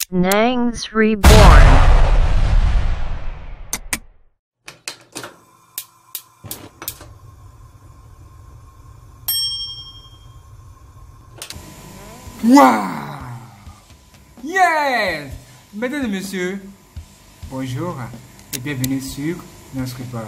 Nangs Reborn. Waouh! Yes! Mesdames et messieurs, bonjour et bienvenue sur notre bande.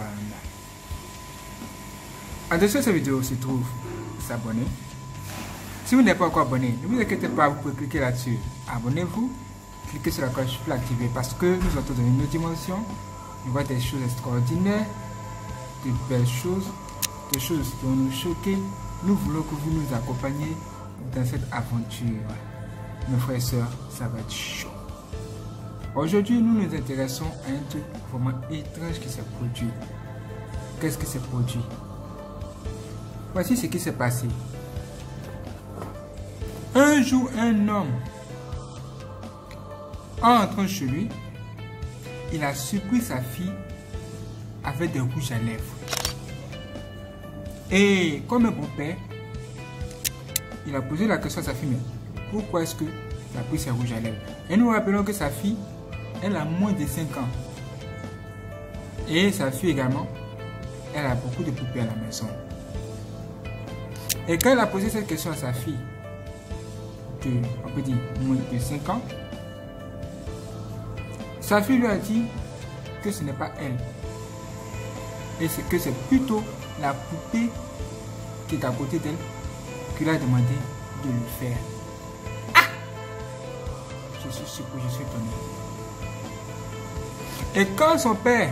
En dessous de cette vidéo se trouve s'abonner. Si vous n'êtes pas encore abonné, ne vous inquiétez pas, vous pouvez cliquer là-dessus. Abonnez-vous, cliquez sur la cloche pour l'activer parce que nous entrons dans une autre dimension. Nous voyons des choses extraordinaires, de belles choses, des choses qui vont nous choquer. Nous voulons que vous nous accompagniez dans cette aventure. Mes frères et sœurs, ça va être chaud. Aujourd'hui, nous nous intéressons à un truc vraiment étrange qui s'est produit. Qu'est-ce qui s'est produit? Voici ce qui s'est passé. Un jour, un homme, en entrant chez lui, il a surpris sa fille avec des rouges à lèvres. Et comme un bon père, il a posé la question à sa fille, mais pourquoi est-ce que tu as pris ses rouges à lèvres? Et nous rappelons que sa fille, elle a moins de 5 ans. Et sa fille également, elle a beaucoup de poupées à la maison. Et quand elle a posé cette question à sa fille, on peut dire moins de 5 ans, sa fille lui a dit que ce n'est pas elle. Et que c'est plutôt la poupée qui est à côté d'elle qui lui a demandé de le faire. Ah! Je suis surpris, je suis étonné. Et quand son père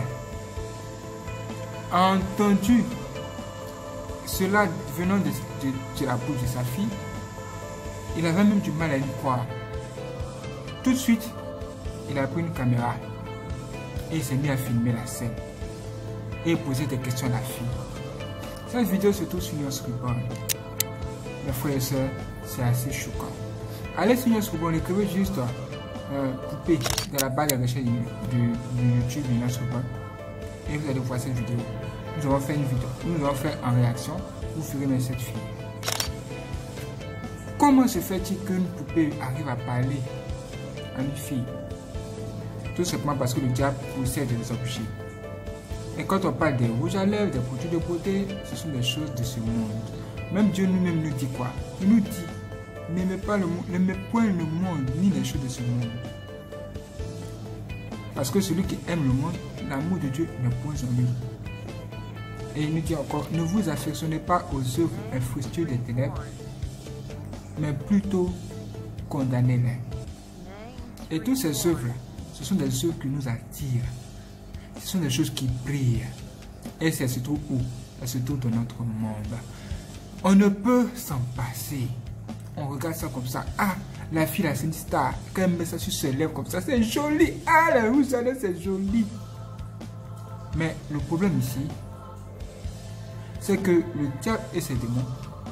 a entendu cela venant de la bouche de sa fille, il avait même du mal à y croire. Tout de suite, il a pris une caméra et il s'est mis à filmer la scène et poser des questions à la fille. Cette vidéo se trouve sur Nangs Reborn. Mes frères et sœurs, c'est assez choquant. Allez sur Nangs Reborn, écrivez juste poupée dans la barre de recherche de YouTube de Nangs Reborn et vous allez voir cette vidéo. Nous allons faire une vidéo, nous allons faire en réaction, vous ferez cette fille. Comment se fait-il qu'une poupée arrive à parler à une fille? Tout simplement parce que le diable possède des objets. Et quand on parle des rouges à lèvres, des produits de beauté, ce sont des choses de ce monde. Même Dieu nous-même nous dit quoi? Il nous dit, n'aimez pas le monde, n'aimez point le monde, ni les choses de ce monde. Parce que celui qui aime le monde, l'amour de Dieu n'est point en lui. Et il nous dit encore, ne vous affectionnez pas aux œuvres infructueuses des ténèbres, mais plutôt condamnez-les. Et toutes ces œuvres-là, ce sont des œuvres qui nous attirent. Ce sont des choses qui brillent. Et ça se trouve où? Ça se trouve dans notre monde. On ne peut s'en passer. On regarde ça comme ça. Ah, la fille, là, c'est une star. Quand elle met ça sur ses lèvres comme ça, c'est joli. Ah, la rouge à lèvres, c'est joli. Mais le problème ici, c'est que le diable et ses démons,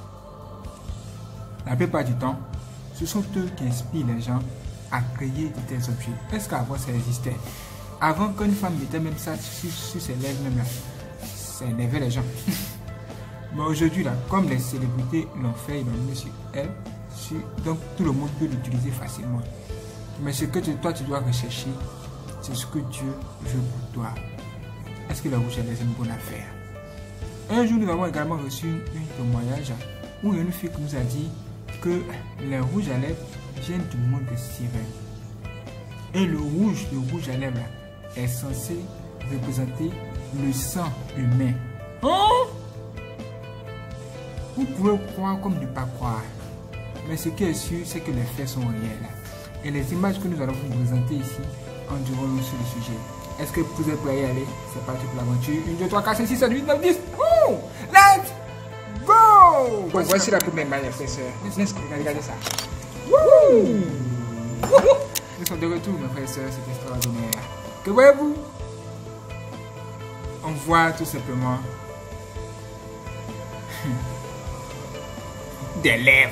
la plupart du temps, ce sont eux qui inspirent les gens à créer de tels objets. Est-ce qu'avant ça existait? Avant qu'une femme mettait même ça sur ses lèvres, même là, ça énervait les gens. Mais aujourd'hui, là, comme les célébrités l'ont fait, ils l'ont mis sur elle, donc tout le monde peut l'utiliser facilement. Mais ce que toi tu dois rechercher, c'est ce que Dieu veut pour toi. Est-ce que la rouge à lèvres est une bonne affaire? Un jour, nous avons également reçu un témoignage où une fille nous a dit que les rouges à lèvres viennent du monde des sirènes. Et le rouge à lèvres là, est censé représenter le sang humain. Hein? Vous pouvez croire comme ne pas croire. Mais ce qui est sûr, c'est que les faits sont réels. Et les images que nous allons vous présenter ici en diront long sur le sujet. Est-ce que vous êtes prêts à y aller? C'est parti pour l'aventure. 1, 2, 3, 4, 5, 6, 7, 8, 9, 10. Oh! Let's go! Bon, voici la première image, frères et sœurs. Regardez ça. Wouh! Nous sommes de retour, mes frères et sœurs. C'est extraordinaire. Que voyez-vous? On voit tout simplement des lèvres.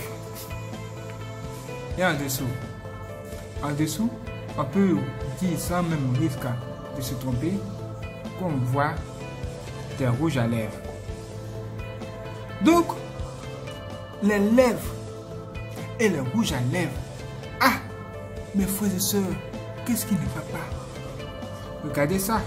Et en dessous, on peut dire sans même risque de se tromper qu'on voit des rouges à lèvres. Donc, les lèvres et les rouges à lèvres, ah, Mes frères et sœurs, qu'est-ce qui ne va pas? Regardez ça.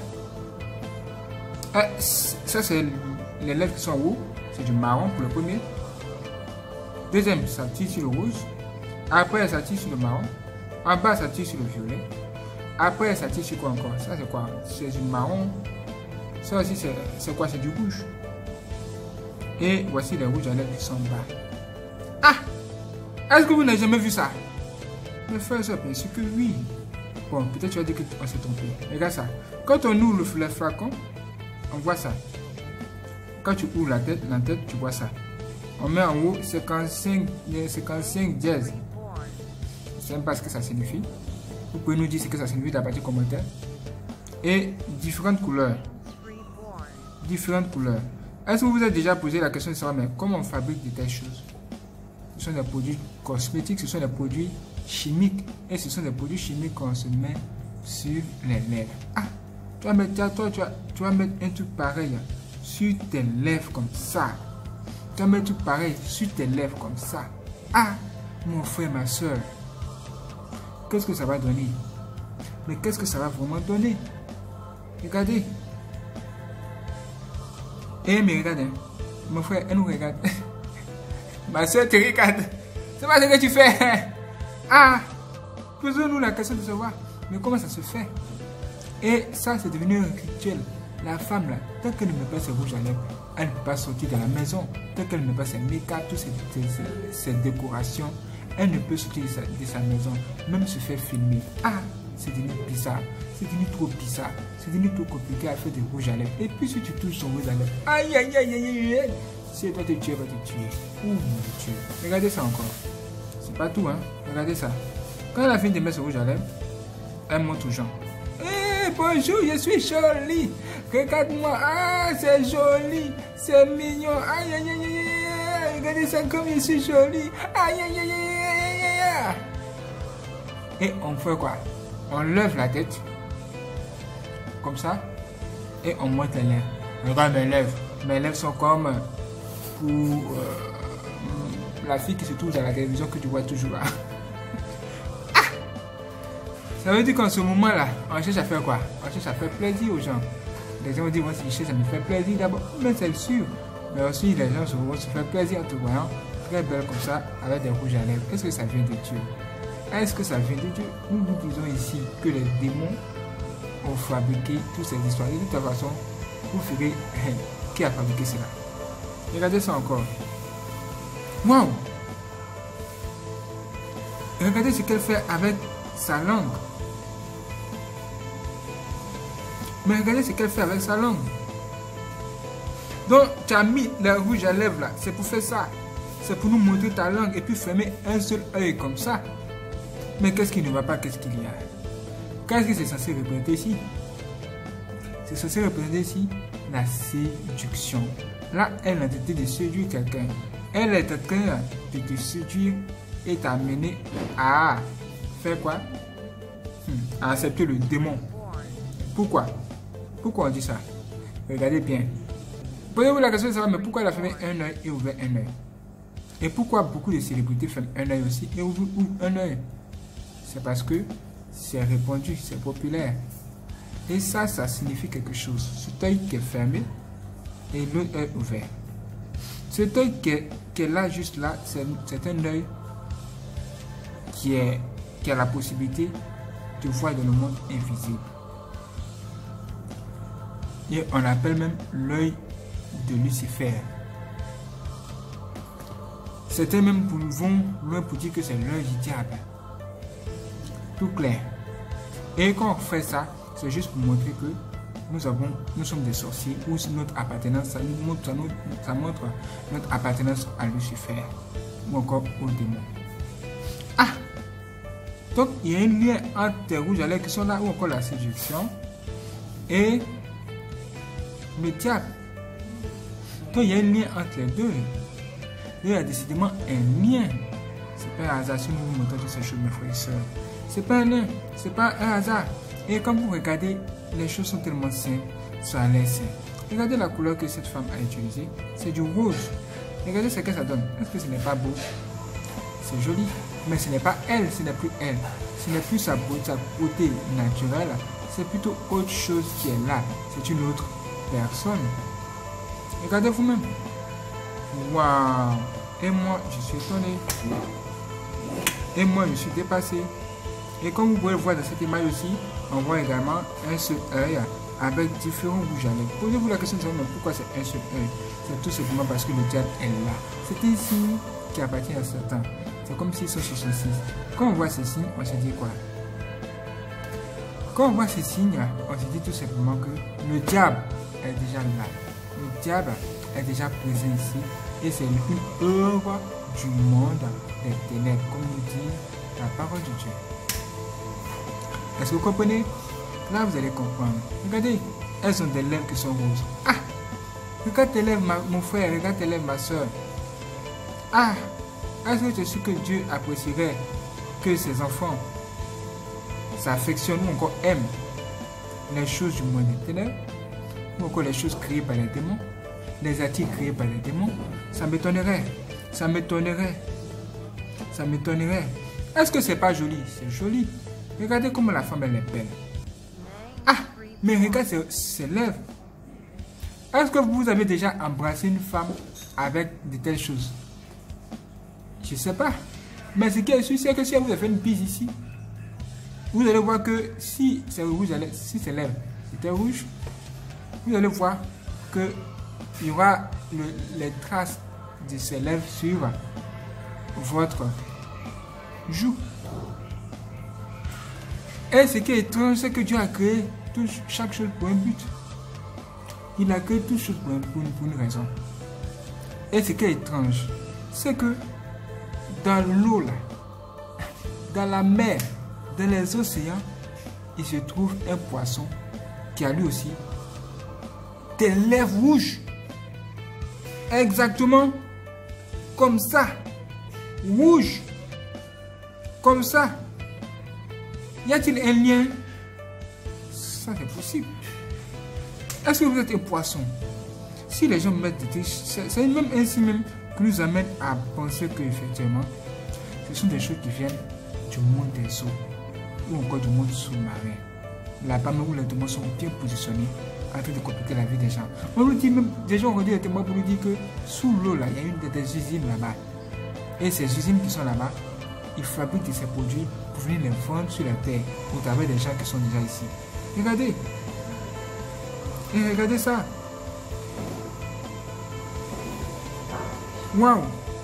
Ça, c'est les lèvres qui sont en haut. C'est du marron pour le premier. Deuxième, ça tire sur le rouge. Après, ça tire sur le marron. En bas, ça tire sur le violet. Après, ça tire sur quoi encore? Ça, c'est quoi? C'est du marron. Ça aussi, c'est quoi? C'est du rouge. Et voici les rouges à lèvres qui sont en bas. Ah! Est-ce que vous n'avez jamais vu ça? Mes frères et sœurs, bien sûr que oui. Bon, peut-être tu vas dire qu'on s'est trompé. Regarde ça. Quand on ouvre le flacon, on voit ça. Quand tu ouvres la tête, tu vois ça. On met en haut 55 dièse. Je ne sais même pas ce que ça signifie. Vous pouvez nous dire ce que ça signifie dans la partie commentaire. Et différentes couleurs. Différentes couleurs. Est-ce que vous vous êtes déjà posé la question de savoir mais comment on fabrique de telles choses? Ce sont des produits cosmétiques, ce sont des produits chimiques. Et ce sont des produits chimiques qu'on se met sur les lèvres. Ah! Tu vas mettre un truc pareil sur tes lèvres comme ça. Tu vas mettre un truc pareil sur tes lèvres comme ça. Ah! Mon frère, ma soeur. Qu'est-ce que ça va donner? Mais qu'est-ce que ça va vraiment donner? Regardez. Eh, mais regarde. Mon frère, elle nous regarde. Ma soeur te regarde. C'est pas ce que tu fais. Ah! Posons-nous la question de savoir. Mais comment ça se fait? Et ça, c'est devenu un rituel. La femme, là, tant qu'elle ne met pas ses rouges à lèvres, elle ne peut pas sortir de la maison. Tant qu'elle ne met pas ses make-up, toutes ses décorations, elle ne peut sortir de sa maison, même se faire filmer. Ah, c'est devenu bizarre. C'est devenu trop bizarre. C'est devenu trop compliqué à faire des rouges à lèvres. Et puis si tu touches son rouge à lèvres, aïe, aïe, aïe, aïe, aïe, aïe. Si elle va te tuer, elle va te tuer. Ouh, mon Dieu. Regardez ça encore. C'est pas tout, hein. Regardez ça. Quand elle a fini de mettre son rouge à lèvres, elle montre aux gens. Bonjour, je suis jolie. Regarde-moi. Ah, c'est joli. C'est mignon. Aïe, aïe, aïe, aïe. Regardez ça comme je suis jolie. Aïe, aïe, aïe, aïe, aïe. Et on fait quoi? On lève la tête. Comme ça. Et on monte les lèvres. Regarde mes lèvres. Mes lèvres sont comme pour la fille qui se trouve dans la télévision que tu vois toujours là. Ça veut dire qu'en ce moment-là, on cherche à faire quoi? On cherche à faire plaisir aux gens. Les gens vont dire, moi, si je cherche à me faire plaisir d'abord, mais c'est sûr. Mais aussi, les gens vont se faire plaisir en te voyant très belle comme ça, avec des rouges à lèvres. Est-ce que ça vient de Dieu? Est-ce que ça vient de Dieu? Nous nous disons ici que les démons ont fabriqué toutes ces histoires. De toute façon, vous ferez qui a fabriqué cela? Regardez ça encore. Waouh! Regardez ce qu'elle fait avec sa langue. Mais regardez ce qu'elle fait avec sa langue. Donc, tu as mis le rouge à lèvres là. C'est pour faire ça. C'est pour nous montrer ta langue et puis fermer un seul œil comme ça. Mais qu'est-ce qui ne va pas? Qu'est-ce qu'il y a? Qu'est-ce que c'est censé représenter ici? C'est censé représenter ici la séduction. Là, elle est en train de séduire quelqu'un. Elle est en train de te séduire et t'amener à faire quoi? À accepter le démon. Pourquoi? Pourquoi on dit ça? Regardez bien. Posez-vous la question de savoir, mais pourquoi elle a fermé un œil et ouvert un œil? Et pourquoi beaucoup de célébrités ferment un œil aussi et ouvrent un œil? C'est parce que c'est répandu, c'est populaire. Et ça signifie quelque chose. Cet œil qui est fermé et l'autre œil ouvert. Cet œil qui est là, juste là, c'est un œil qui a la possibilité de voir dans le monde invisible. Et on appelle même l'œil de Lucifer. Certains même vont loin pour dire que c'est l'œil du diable. Tout clair. Et quand on fait ça, c'est juste pour montrer que nous sommes des sorciers, ou notre appartenance, ça montre notre appartenance à Lucifer, ou encore au démon. Ah! Donc il y a un lien entre les rouges à lèvres qui sont là, ou encore la séduction, et le diable. Donc il y a un lien entre les deux. Il y a décidément un lien. C'est pas un hasard si nous vous montrons toutes ces choses, mes frères et sœurs. C'est pas un lien, c'est pas un hasard. Et comme vous regardez, les choses sont tellement simples, ça a l'air simple. Regardez la couleur que cette femme a utilisée, c'est du rouge. Regardez ce que ça donne. Est-ce que ce n'est pas beau? C'est joli, mais ce n'est pas elle, ce n'est plus elle. Ce n'est plus sa beauté naturelle, c'est plutôt autre chose qui est là. C'est une autre personne. Regardez vous-même. Waouh! Et moi, je suis étonné. Et moi, je suis dépassé. Et comme vous pouvez le voir dans cette image aussi, on voit également un seul œil avec différents rouges à lèvres. Posez-vous la question de savoir pourquoi c'est un seul œil. C'est tout simplement parce que le diable est là. C'est un signe qui appartient à Satan. C'est comme s'ils sont sur ce signe. Quand on voit ces signes, on se dit quoi? Quand on voit ces signes, on se dit tout simplement que le diable est déjà là. Le diable est déjà présent ici. Et c'est une œuvre du monde des ténèbres, comme nous dit la parole de Dieu. Est-ce que vous comprenez? Là, vous allez comprendre. Regardez, elles ont des lèvres qui sont roses. Ah! Regarde tes lèvres, mon frère. Regarde tes lèvres, ma soeur. Ah! Est-ce que tu es sûr que Dieu apprécierait que ses enfants s'affectionnent ou encore aiment les choses du monde des ténèbres, ou encore les choses créées par les démons, les articles créés par les démons? Ça m'étonnerait. Ça m'étonnerait. Ça m'étonnerait. Est-ce que c'est pas joli? C'est joli. Regardez comment la femme elle est belle. Ah, mais regarde ses lèvres. Est-ce que vous avez déjà embrassé une femme avec de telles choses? Je ne sais pas. Mais ce qui est sûr, c'est que si elle vous a fait une bise ici, vous allez voir que si c'est rouge, si ses lèvres étaient rouges, vous allez voir qu'il y aura les traces de ses lèvres sur votre joue. Et ce qui est étrange, c'est que Dieu a créé chaque chose pour un but. Il a créé toutes choses pour une raison. Et ce qui est étrange, c'est que dans l'eau, là, dans la mer, dans les océans, il se trouve un poisson qui a lui aussi des lèvres rouges. Exactement comme ça. Rouge. Comme ça. Y a-t-il un lien? Ça c'est possible. Est-ce que vous êtes un poisson? Si les gens mettent des... C'est même ainsi même qui nous amène à penser que effectivement, ce sont des choses qui viennent du monde des eaux ou encore du monde sous-marin. Là-bas où les démons sont bien positionnés en train de compliquer la vie des gens. On nous dit même, des gens ont dit des témoins pour nous dire que sous l'eau là, il y a des usines là-bas. Et ces usines qui sont là-bas, ils fabriquent ces produits pour venir les vendre sur la terre au travers des gens qui sont déjà ici. Regardez. Et regardez ça. Waouh.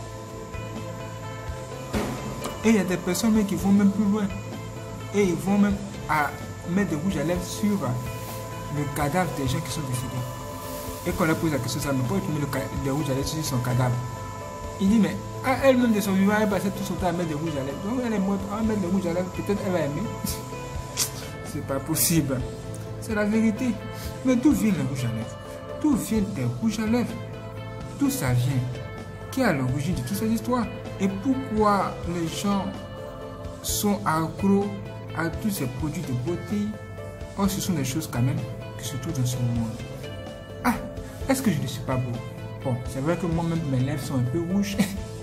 Et il y a des personnes même qui vont même plus loin. Et ils vont même à mettre des rouges à lèvres sur le cadavre des gens qui sont décédés. Et quand on leur pose la question, ça ne peut pas mettre des rouges à lèvres sur son cadavre. Il dit, mais elle-même de son vivant, elle passait tout son temps à mettre des rouges à lèvres. Donc elle est morte, on va mettre des rouges à lèvres, peut-être elle va aimer. C'est pas possible. C'est la vérité. Mais d'où viennent les rouges à lèvres? D'où viennent des rouges à lèvres? D'où ça vient? Qui est à l'origine de toute cette histoire? Et pourquoi les gens sont accros à tous ces produits de beauté? Or, ce sont des choses quand même qui se trouvent dans ce monde. Ah, est-ce que je ne suis pas beau? Bon, c'est vrai que moi-même, mes lèvres sont un peu rouges.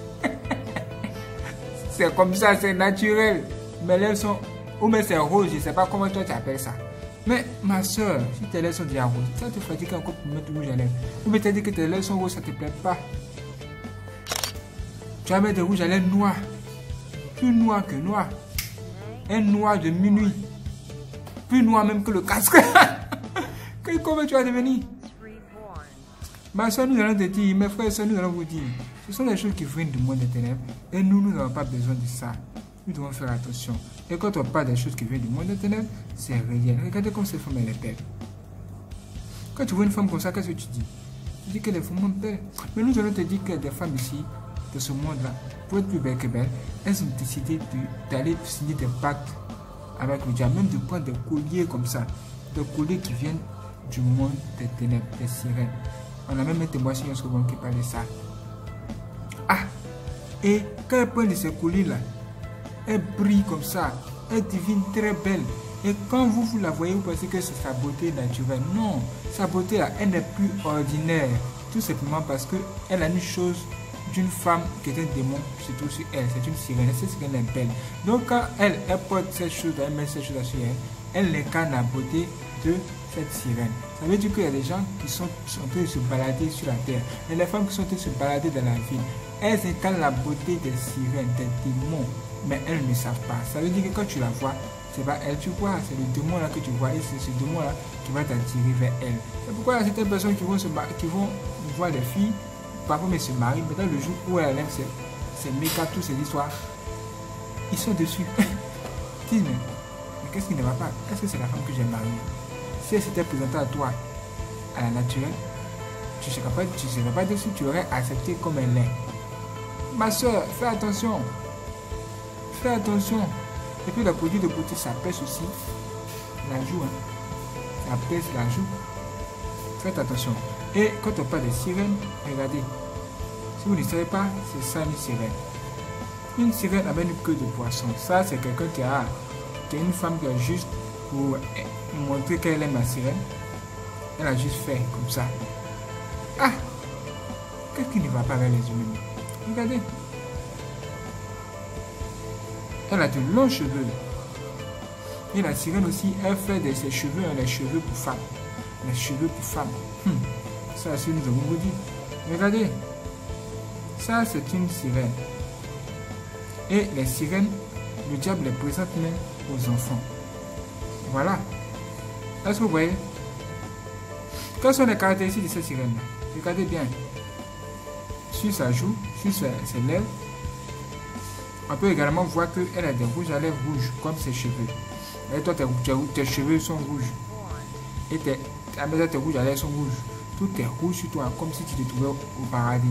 C'est comme ça, c'est naturel. Mes lèvres sont... Ou mais c'est rose, je ne sais pas comment toi tu appelles ça. Mais ma soeur, si tes lèvres sont déjà roses, ça te fatigue encore pour mettre rouge à lèvres. Ou mais tu as dit que tes lèvres sont roses, ça ne te plaît pas. Tu vas mettre des rouges à lèvres noirs. Plus noir que noir. Un noir de minuit. Plus noir même que le casque. Comment tu vas devenir? Ma soeur, nous allons te dire, mes frères et soeurs, nous allons vous dire, ce sont des choses qui viennent du monde des ténèbres et nous n'avons pas besoin de ça. Nous devons faire attention. Et quand on parle des choses qui viennent du monde des ténèbres, c'est réel. Regardez comme cette femme elle est belle. Quand tu vois une femme comme ça, qu'est-ce que tu dis? Tu dis qu'elle est vraiment belle. Mais nous allons te dire que des femmes ici, de ce monde-là, pour être plus belles que belles, elles ont décidé d'aller signer des pactes avec le diable, même de prendre des colliers comme ça, des colliers qui viennent du monde des ténèbres, des sirènes. On a même un témoin sur Instagram qui parle de ça. Ah! Et quand elle prend de ces colliers-là, elle brille comme ça, elle devient très belle. Et quand vous la voyez, vous pensez que c'est sa beauté naturelle. Non, sa beauté là, elle n'est plus ordinaire. Tout simplement parce qu'elle a une chose d'une femme qui est un démon, surtout sur elle. C'est une sirène. Cette sirène est belle. Donc quand elle porte cette chose, elle met cette chose sur elle, elle incarne la beauté de cette sirène. Ça veut dire qu'il y a des gens qui sont en train de se balader sur la terre. Et les femmes qui sont en train de se balader dans la ville, elles incarnent la beauté des sirènes, des démons. Mais elles ne savent pas. Ça veut dire que quand tu la vois, c'est pas elle, tu vois, c'est le démon là que tu vois et c'est ce démon là qui va t'attirer vers elle. C'est pourquoi il y a certaines personnes qui vont voir des filles, parfois mais se marient, mais dans le jour où elle aime ces méca, toutes ces histoires, ils sont dessus. Dis, mais qu'est-ce qui ne va pas? Est-ce que c'est la femme que j'ai mariée? Si elle s'était présentée à toi, à la naturelle, tu ne serais pas dessus, tu aurais accepté comme elle est. Ma soeur, fais attention. Fais attention. Et puis le produit de beauté, ça pèse aussi la joue. Hein. Ça pèse la joue. Faites attention. Et quand on parle de sirène, regardez. Si vous ne savez pas, c'est ça une sirène. Une sirène avec une queue de poisson. Ça, c'est quelqu'un qui est une femme qui a juste pour montrer qu'elle aime la sirène. Elle a juste fait comme ça. Ah! Qu'est-ce qui ne va pas avec les humains? Regardez. Elle a de longs cheveux. Et la sirène aussi, elle fait de ses cheveux, les cheveux pour femmes. Les cheveux pour femmes. Ça, c'est nous avons vous dit. Regardez. Ça, c'est une sirène. Et les sirènes, le diable les présente même aux enfants. Voilà. Est-ce que vous voyez? Quelles sont les caractéristiques de cette sirène? Regardez bien. Sur sa joue, sur ses lèvres, on peut également voir qu'elle a des rouges à lèvres rouges, comme ses cheveux. Et toi, tes cheveux sont rouges. Et tes rouges à lèvres sont rouges. Tout est rouge sur toi, comme si tu te trouvais au paradis.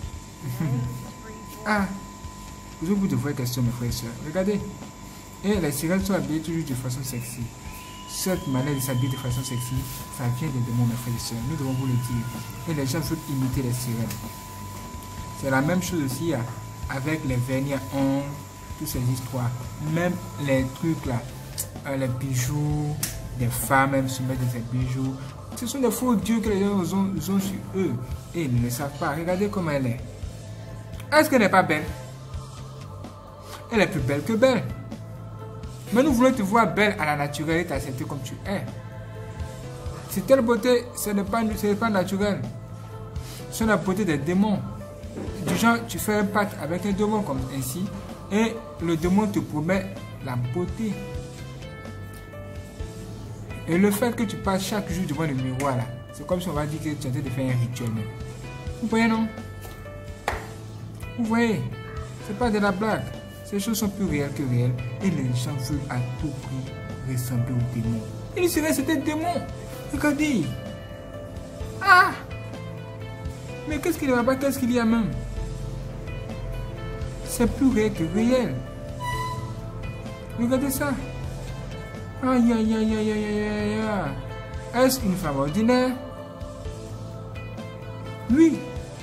Ah, posez-vous de vraies questions, mes frères et sœurs. Regardez. Et les sirènes sont habillées toujours de façon sexy. Cette manière de s'habiller de façon sexy, ça vient des démons, mes frères et sœurs. Nous devons vous le dire. Et les gens veulent imiter les sirènes. C'est la même chose aussi avec les vernis à ongles, toutes ces histoires. Même les trucs là, les bijoux, des femmes même se mettent des bijoux. Ce sont des faux dieux que les gens ont sur eux. Et ils ne le savent pas. Regardez comment elle est. Est-ce qu'elle n'est pas belle? Elle est plus belle que belle. Mais nous voulons te voir belle à la naturelle et t'accepter comme tu es. C'est telle beauté, ce n'est pas naturel. C'est la beauté des démons. Du genre, tu fais un pacte avec un démon comme ainsi, et le démon te promet la beauté. Et le fait que tu passes chaque jour devant le miroir là, c'est comme si on va dire que tu es en train de faire un rituel même. Vous voyez non? Vous voyez? C'est pas de la blague. Ces choses sont plus réelles que réelles et les gens veulent à tout prix ressembler au démon. Il serait c'était un démon. Regardez. Ah! Mais qu'est-ce qu'il ne va pas? Qu'est-ce qu'il y a même? C'est plus réel que réel. Regardez ça. Aïe, aïe, aïe, aïe, aïe, aïe, aïe. Est-ce une femme ordinaire? Oui.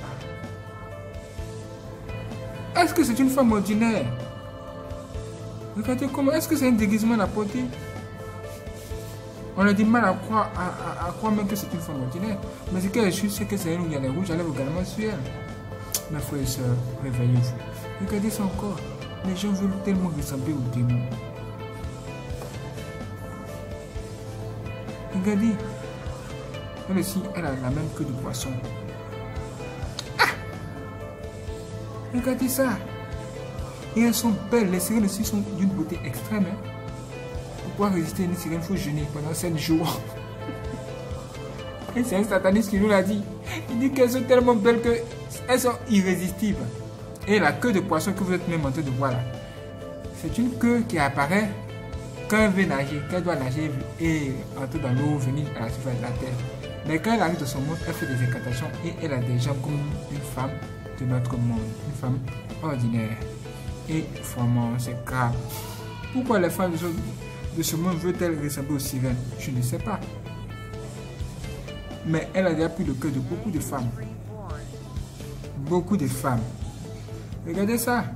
Est-ce que c'est une femme ordinaire? Regardez comment. Est-ce que c'est un déguisement à porter? On a du mal à croire même que c'est une femme ordinaire. Mais ce qu'elle est juste, c'est que c'est elle où il y a les rouges à lèvres également sur elle. Mes frères et sœurs, réveillez-vous. Regardez son corps. Les gens veulent tellement ressembler au démon. Regardez. Elle aussi, elle a la même queue de poisson. Ah! Regardez ça. Et elles sont belles. Les sirènes aussi sont d'une beauté extrême. Hein? Pour pouvoir résister à une sirène, il faut jeûner pendant 7 jours. Et c'est un sataniste qui nous l'a dit. Il dit qu'elles sont tellement belles qu'elles sont irrésistibles. Et la queue de poisson que vous êtes même en train de voir là, c'est une queue qui apparaît quand elle veut nager, qu'elle doit nager et entrer dans l'eau, venir à la surface de la terre. Mais quand elle arrive dans son monde, elle fait des incantations et elle a des jambes comme une femme de notre monde, une femme ordinaire. Et vraiment, c'est grave. Pourquoi les femmes de ce monde veulent-elles ressembler aux sirènes? Je ne sais pas. Mais elle a déjà pris le cœur de beaucoup de femmes. Beaucoup de femmes. Regardez ça.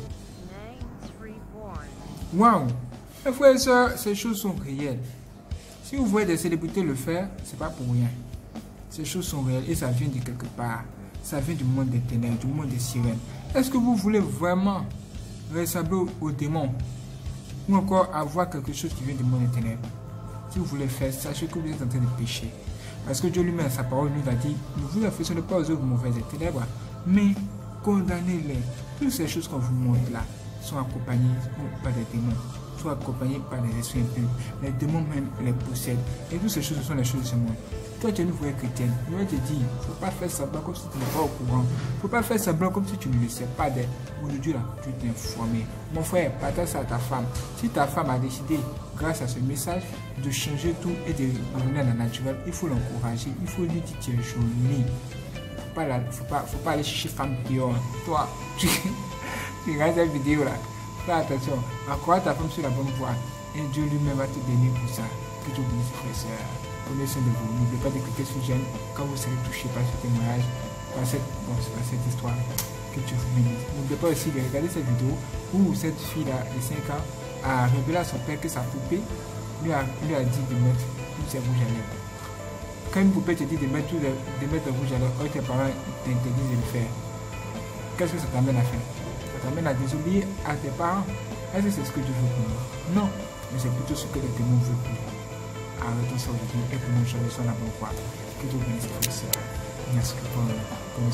Waouh! Mes frères et sœurs, ces choses sont réelles. Si vous voyez des célébrités le faire, c'est pas pour rien. Ces choses sont réelles et ça vient de quelque part. ça vient du monde des ténèbres, du monde des sirènes. Est-ce que vous voulez vraiment ressembler aux démons ou encore avoir quelque chose qui vient du monde des ténèbres? Si vous voulez faire, sachez que vous êtes en train de pécher. Parce que Dieu lui-même, sa parole, nous a dit, ne vous affectionnez pas aux œuvres mauvaises des ténèbres, mais condamnez-les. Toutes ces choses qu'on vous montre là sont accompagnées par des démons, sont accompagnées par des esprits impurs. Les démons même les possèdent. Et toutes ces choses sont les choses de ce monde. Toi, tu es une vraie chrétienne. Je vais te dire, il ne faut pas faire semblant comme si tu n'es pas au courant. Il ne faut pas faire semblant comme si tu ne le sais pas. Aujourd'hui, là, tu t'es informé. Mon frère, partage ça à ta femme. Si ta femme a décidé, grâce à ce message, de changer tout et de revenir à la naturelle, il faut l'encourager. Il faut lui dire que tu es jolie. Il ne faut pas aller chercher femme dehors. Toi, tu regardes cette vidéo là. Fais attention. Encourage ta femme sur la bonne voie. Et Dieu lui-même va te donner pour ça. Que Dieu bénisse, frères et sœurs. Prenez soin de vous. N'oubliez pas de cliquer sur j'aime quand vous serez touché par ce témoignage, par cette histoire. Que Dieu vous bénisse. N'oubliez pas aussi de regarder cette vidéo où cette fille-là de 5 ans a révélé à son père que sa poupée lui a dit de mettre tous ses rouges à lèvres. Quand une poupée te dit de mettre le rouge à lèvres, tes parents t'interdisent de le faire. Qu'est-ce que ça t'amène à faire? Ça t'amène à désobéir à tes parents? Est-ce que c'est ce que Dieu veut pour nous? Non, mais c'est plutôt ce que les démons veulent pour nous. Arrêtons ça aujourd'hui et pour nous changer sur la bonne voie. Que Dieu bénisse, frères et sœurs. Merci pour nous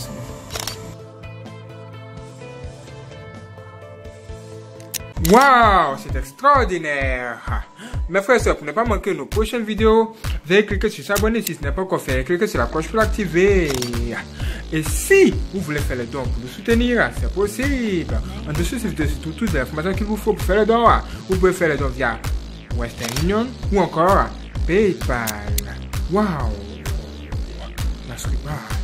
sauver. Waouh, c'est extraordinaire! Mes frères et sœurs, pour ne pas manquer nos prochaines vidéos, veuillez cliquer sur s'abonner si ce n'est pas encore fait. Cliquez sur la cloche pour l'activer. Et si vous voulez faire les dons pour nous soutenir, c'est possible. En dessous de cette vidéo, c'est toutes les informations qu'il vous faut pour faire les dons. Vous pouvez faire les dons via Western Union ou encore PayPal. Waouh! That's good.